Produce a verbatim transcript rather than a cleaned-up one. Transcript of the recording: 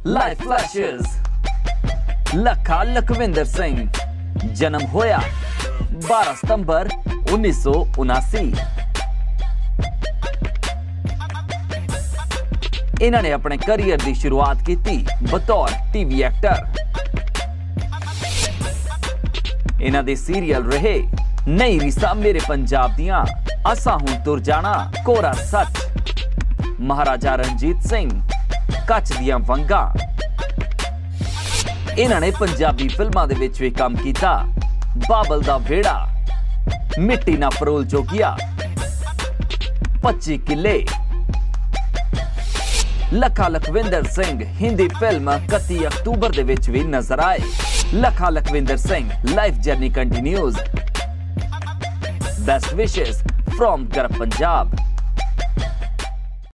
Life flashes. Lakha Lakhwinder Singh जन्म होया बारह सितंबर उन्नीस सौ उनासी। इन्होंने अपने करियर की शुरुआत की बतौर टीवी एक्टर। इन्हां दे सीरियल रहे नई रीसा मेरे पंजाब दियां, असा हुण तुर जाना, कोरा सच, महाराजा रणजीत सिंह, कच्छ दियां वंगां। इन्हां ने पंजाबी फिल्मां दे विच भी काम कीता, बाबल दा वेड़ा, मिट्टी ना फरोल जोगिया, पच्ची किले। ਲੱਖਾ ਲਖਵਿੰਦਰ ਸਿੰਘ हिंदी फिल्म इकतीस अक्तूबर दे विच भी नजर आए। Lakha Lakhwinder Singh life journey continues. Best wishes from Garv Punjab.